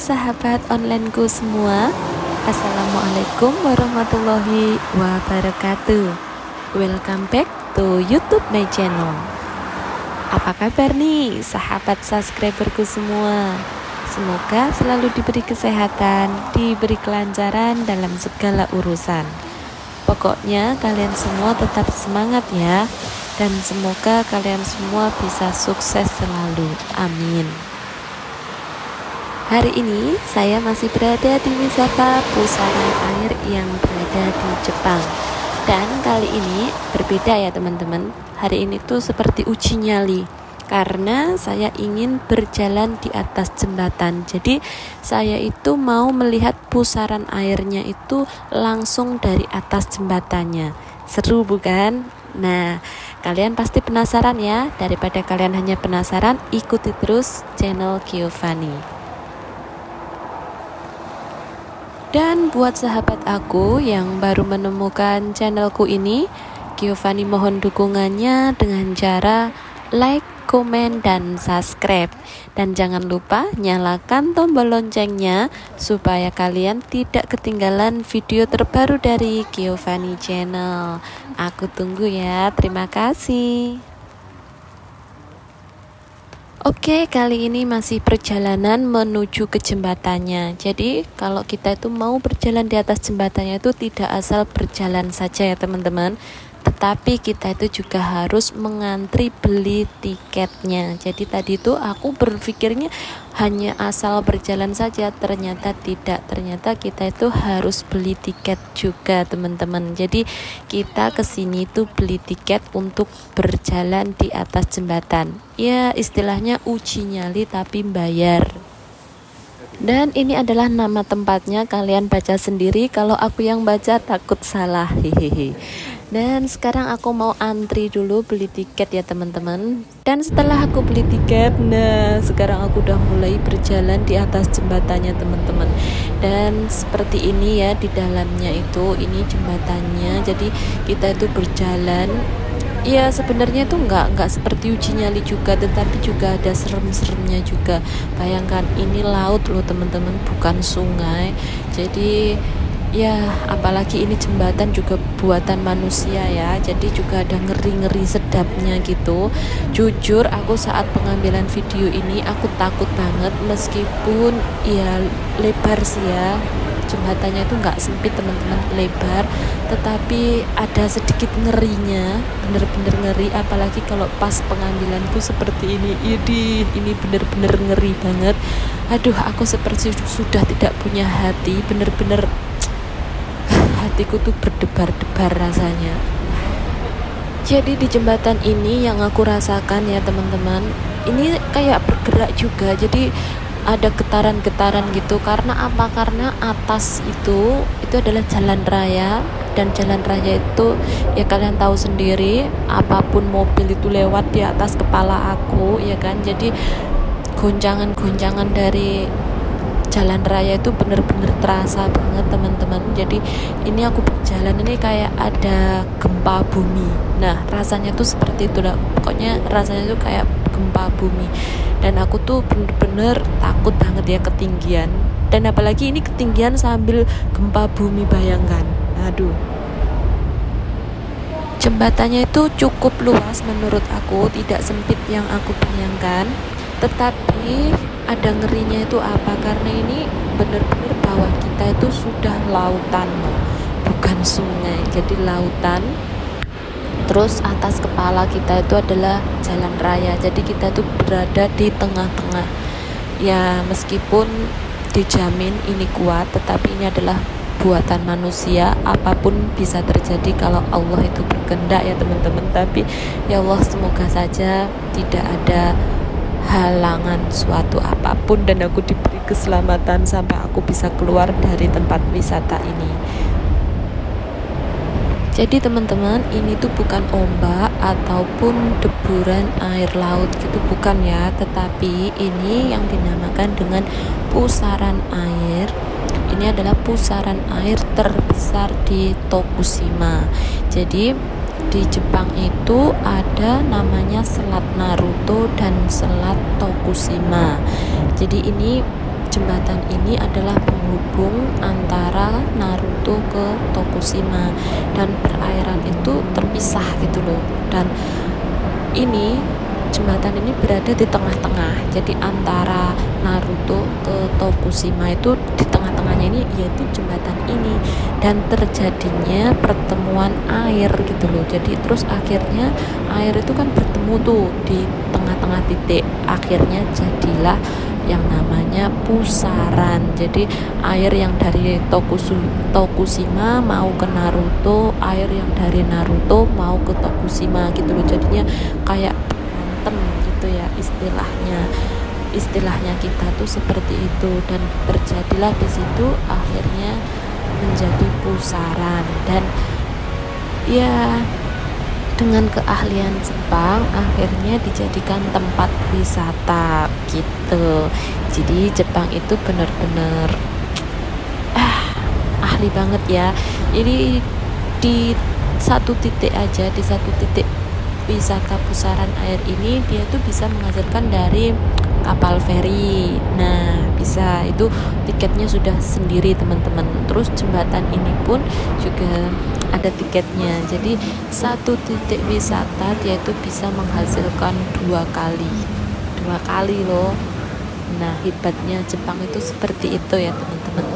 sahabat onlineku semua. Assalamualaikum warahmatullahi wabarakatuh. Welcome back to YouTube my channel. Apa kabar nih sahabat subscriberku semua? Semoga selalu diberi kesehatan, diberi kelancaran dalam segala urusan. Pokoknya kalian semua tetap semangat ya. Dan semoga kalian semua bisa sukses selalu. Amin. Hari ini saya masih berada di wisata pusaran air yang berada di Jepang. Dan kali ini berbeda ya teman-teman. Hari ini tuh seperti uji nyali, karena saya ingin berjalan di atas jembatan. Jadi saya itu mau melihat pusaran airnya itu langsung dari atas jembatannya. Seru bukan? Nah, kalian pasti penasaran ya. Daripada kalian hanya penasaran, ikuti terus channel Giovanni. Dan buat sahabat aku yang baru menemukan channelku ini, Giovanni mohon dukungannya dengan cara like, komen, dan subscribe. Dan jangan lupa nyalakan tombol loncengnya supaya kalian tidak ketinggalan video terbaru dari Giovanni Channel. Aku tunggu ya, terima kasih. Oke, kali ini masih perjalanan menuju ke jembatannya. Jadi kalau kita itu mau berjalan di atas jembatannya itu tidak asal berjalan saja ya teman-teman, tetapi kita itu juga harus mengantri beli tiketnya. Jadi tadi itu aku berpikirnya hanya asal berjalan saja, ternyata tidak. Ternyata kita itu harus beli tiket juga teman-teman. Jadi kita kesini itu beli tiket untuk berjalan di atas jembatan. Ya istilahnya uji nyali tapi bayar. Dan ini adalah nama tempatnya, kalian baca sendiri, kalau aku yang baca takut salah. Hehehe. Dan sekarang aku mau antri dulu beli tiket ya teman-teman. Dan setelah aku beli tiket, nah sekarang aku udah mulai berjalan di atas jembatannya teman-teman. Dan seperti ini ya di dalamnya itu, ini jembatannya. Jadi kita itu berjalan. Ya sebenarnya itu nggak seperti uji nyali juga, tetapi juga ada serem-seremnya juga. Bayangkan ini laut loh teman-teman, bukan sungai. Jadi ya apalagi ini jembatan juga buatan manusia ya, jadi juga ada ngeri-ngeri sedapnya gitu. Jujur aku saat pengambilan video ini aku takut banget, meskipun ya lebar sih ya, jembatannya itu nggak sempit teman-teman, lebar, tetapi ada sedikit ngerinya, bener-bener ngeri. Apalagi kalau pas pengambilan tuh seperti ini, ini bener-bener ngeri banget. Aduh, aku seperti sudah tidak punya hati, bener-bener hatiku tuh berdebar-debar rasanya. Jadi di jembatan ini yang aku rasakan ya teman-teman, ini kayak bergerak juga, jadi ada getaran-getaran gitu. Karena apa? Karena atas itu adalah jalan raya, dan jalan raya itu ya kalian tahu sendiri, apapun mobil itu lewat di atas kepala aku ya kan. Jadi goncangan-goncangan dari jalan raya itu bener-bener terasa banget teman-teman. Jadi ini aku berjalan ini kayak ada gempa bumi. Nah rasanya tuh seperti itu lah, pokoknya rasanya tuh kayak gempa bumi. Dan aku tuh bener-bener takut banget ya ketinggian. Dan apalagi ini ketinggian sambil gempa bumi, bayangkan. Aduh. Jembatannya itu cukup luas menurut aku, tidak sempit yang aku bayangkan. Tetapi ada ngerinya itu apa? Karena ini benar-benar bawah kita itu sudah lautan, bukan sungai, jadi lautan. Terus atas kepala kita itu adalah jalan raya, jadi kita itu berada di tengah-tengah. Ya meskipun dijamin ini kuat, tetapi ini adalah buatan manusia. Apapun bisa terjadi kalau Allah itu berkehendak ya teman-teman. Tapi ya Allah, semoga saja tidak ada halangan suatu apapun dan aku diberi keselamatan sampai aku bisa keluar dari tempat wisata ini. Jadi teman-teman, ini tuh bukan ombak ataupun deburan air laut gitu, bukan ya, tetapi ini yang dinamakan dengan pusaran air. Ini adalah pusaran air terbesar di Tokushima. Jadi di Jepang itu ada namanya Selat Naruto dan Selat Tokushima. Jadi ini jembatan ini adalah penghubung antara Naruto ke Tokushima, dan perairan itu terpisah gitu loh. Dan ini jembatan ini berada di tengah-tengah, jadi antara Naruto ke Tokushima itu di tengah-tengahnya ini yaitu jembatan ini, dan terjadinya pertemuan air gitu loh. Jadi terus akhirnya air itu kan bertemu tuh di tengah-tengah titik, akhirnya jadilah yang namanya pusaran. Jadi air yang dari Tokushima mau ke Naruto, air yang dari Naruto mau ke Tokushima gitu loh. Jadinya kayak gitu ya, istilahnya kita tuh seperti itu, dan terjadilah di situ akhirnya menjadi pusaran. Dan ya dengan keahlian Jepang akhirnya dijadikan tempat wisata gitu. Jadi Jepang itu benar-benar ahli banget ya. Ini di satu titik aja, di satu titik wisata pusaran air ini dia tuh bisa menghasilkan dari kapal feri. Nah, bisa, itu tiketnya sudah sendiri teman-teman. Terus jembatan ini pun juga ada tiketnya. Jadi satu titik wisata dia tuh bisa menghasilkan dua kali loh. Nah, hebatnya Jepang itu seperti itu ya teman-teman.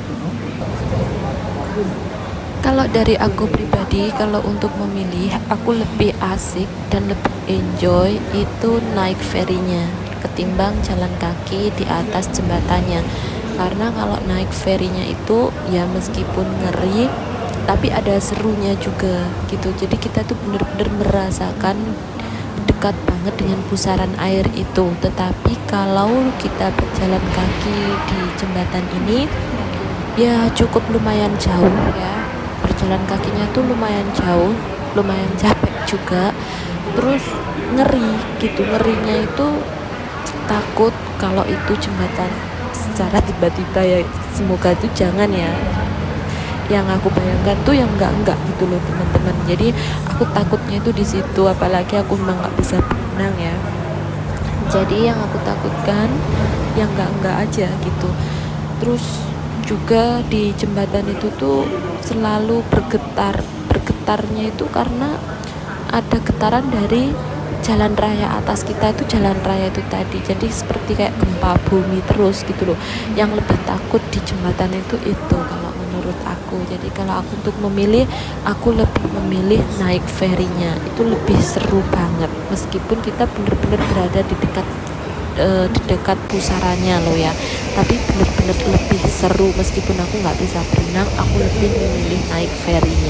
Kalau dari aku pribadi, kalau untuk memilih, aku lebih asik dan lebih enjoy itu naik ferinya ketimbang jalan kaki di atas jembatannya. Karena kalau naik ferinya itu ya meskipun ngeri, tapi ada serunya juga gitu. Jadi kita tuh bener-bener merasakan dekat banget dengan pusaran air itu. Tetapi kalau kita berjalan kaki di jembatan ini ya cukup lumayan jauh ya. Berjalan kakinya tuh lumayan jauh, lumayan capek juga. Terus ngeri gitu, ngerinya itu takut kalau itu jembatan secara tiba-tiba ya. Semoga itu jangan ya. Yang aku bayangkan tuh yang enggak gitu loh teman-teman. Jadi aku takutnya itu di situ, apalagi aku memang nggak bisa berenang ya. Jadi yang aku takutkan yang enggak aja gitu. Terus juga di jembatan itu tuh selalu bergetarnya itu karena ada getaran dari jalan raya atas kita, itu jalan raya itu tadi. Jadi seperti kayak gempa bumi terus gitu loh. Yang lebih takut di jembatan itu kalau menurut aku. Jadi kalau aku untuk memilih, aku lebih memilih naik ferinya. Itu lebih seru banget meskipun kita benar-benar berada di dekat pusarannya loh ya, tapi bener-bener lebih seru. Meskipun aku nggak bisa berenang, aku lebih memilih naik ferinya.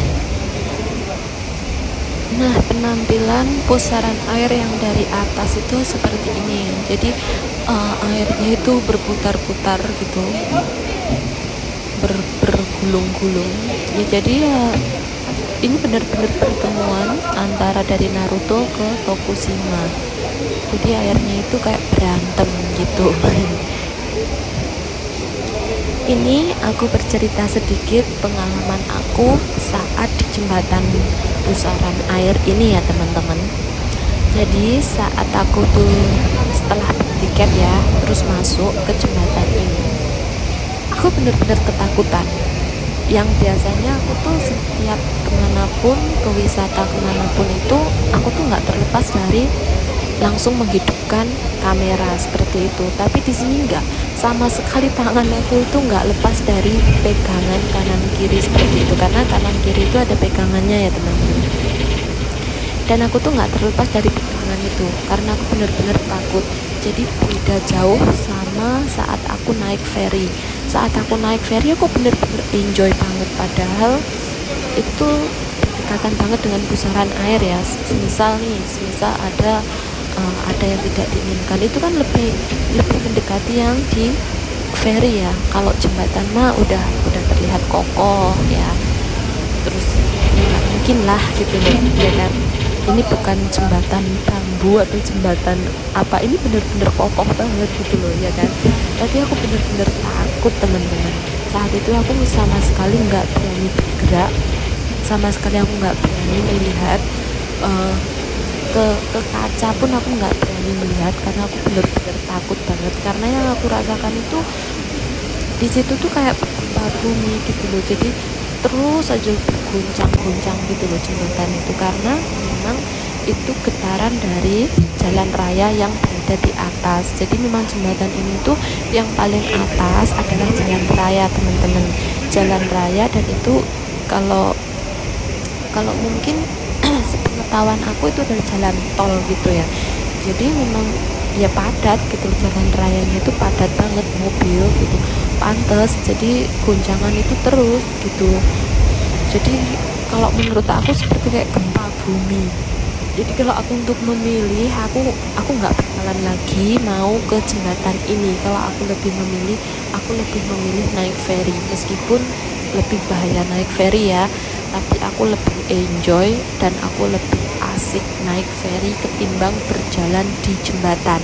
Nah, penampilan pusaran air yang dari atas itu seperti ini. Jadi airnya itu berputar-putar gitu, bergulung-gulung ya. Jadi ya ini benar-benar pertemuan antara dari Naruto ke Tokushima. Jadi airnya itu kayak berantem gitu. Ini aku bercerita sedikit pengalaman aku saat di jembatan pusaran air ini ya teman-teman. Jadi saat aku tuh setelah beli tiket ya, terus masuk ke jembatan ini, aku benar-benar ketakutan. Yang biasanya aku tuh setiap kemanapun, ke wisata kemanapun itu, aku tuh nggak terlepas dari langsung menghidupkan kamera seperti itu. Tapi di sini enggak, sama sekali tangan aku itu nggak lepas dari pegangan kanan kiri seperti itu, karena kanan kiri itu ada pegangannya ya teman-teman. Dan aku tuh nggak terlepas dari pegangan itu karena aku benar-benar takut. Jadi beda jauh sama saat aku naik ferry. Saat aku naik ferry aku benar-benar enjoy banget, padahal itu berdekatan banget dengan pusaran air ya. Semisal ada yang tidak diinginkan, itu kan lebih mendekati yang di ferry ya. Kalau jembatan mah udah terlihat kokoh ya, terus ya nggak mungkin lah gitu loh ya kan. Ini bukan jembatan bambu atau jembatan apa, ini bener-bener kokoh banget gitu loh ya kan. Tapi aku bener-bener takut teman-teman. Saat itu aku sama sekali nggak berani bergerak, sama sekali aku nggak berani melihat ke kaca pun aku nggak berani melihat karena aku benar-benar takut banget. Karena yang aku rasakan itu di situ tuh kayak gempa bumi gitu loh, jadi terus aja berguncang-guncang gitu loh jembatan itu, karena memang itu getaran dari jalan raya yang berada di atas. Jadi memang jembatan ini tuh yang paling atas adalah jalan raya teman-teman, jalan raya. Dan itu kalau mungkin sepengetahuan aku itu adalah jalan tol gitu ya, jadi memang ya padat gitu, jalan rayanya itu padat banget mobil gitu, pantes jadi guncangan itu terus gitu. Jadi kalau menurut aku seperti kayak gempa bumi. Jadi kalau aku untuk memilih, aku nggak bakalan lagi mau ke jembatan ini. Kalau aku lebih memilih naik ferry, meskipun lebih bahaya naik ferry ya, tapi aku lebih enjoy dan aku lebih asik naik ferry ketimbang berjalan di jembatan.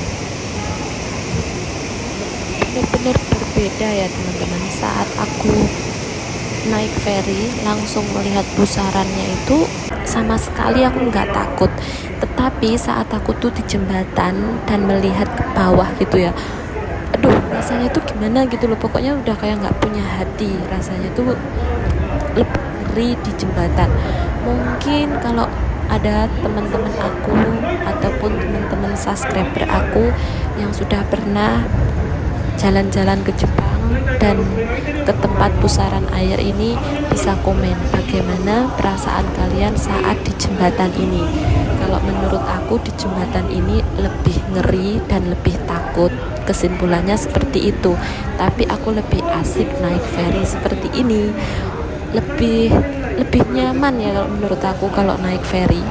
Benar-benar berbeda ya teman-teman. Saat aku naik ferry langsung melihat pusarannya itu sama sekali aku nggak takut, tetapi saat aku tuh di jembatan dan melihat ke bawah gitu ya, aduh rasanya tuh gimana gitu loh, pokoknya udah kayak nggak punya hati, rasanya tuh lebih ngeri di jembatan. Mungkin kalau ada teman-teman aku ataupun teman-teman subscriber aku yang sudah pernah jalan-jalan ke Jepang dan ke tempat pusaran air ini, bisa komen bagaimana perasaan kalian saat di jembatan ini. Kalau menurut aku di jembatan ini lebih ngeri dan lebih takut, kesimpulannya seperti itu. Tapi aku lebih asik naik ferry seperti ini, lebih nyaman ya kalau menurut aku kalau naik ferry.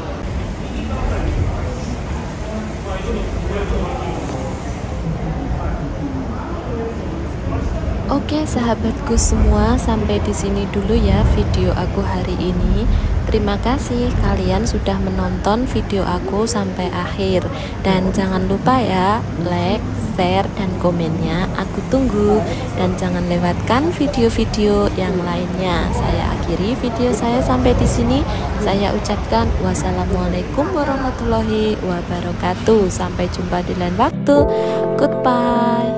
Oke sahabatku semua, sampai di sini dulu ya video aku hari ini. Terima kasih kalian sudah menonton video aku sampai akhir, dan jangan lupa ya like, share, dan komennya aku tunggu. Dan jangan lewatkan video-video yang lainnya. Saya akhiri video saya sampai di sini. Saya ucapkan wassalamualaikum warahmatullahi wabarakatuh. Sampai jumpa di lain waktu. Goodbye.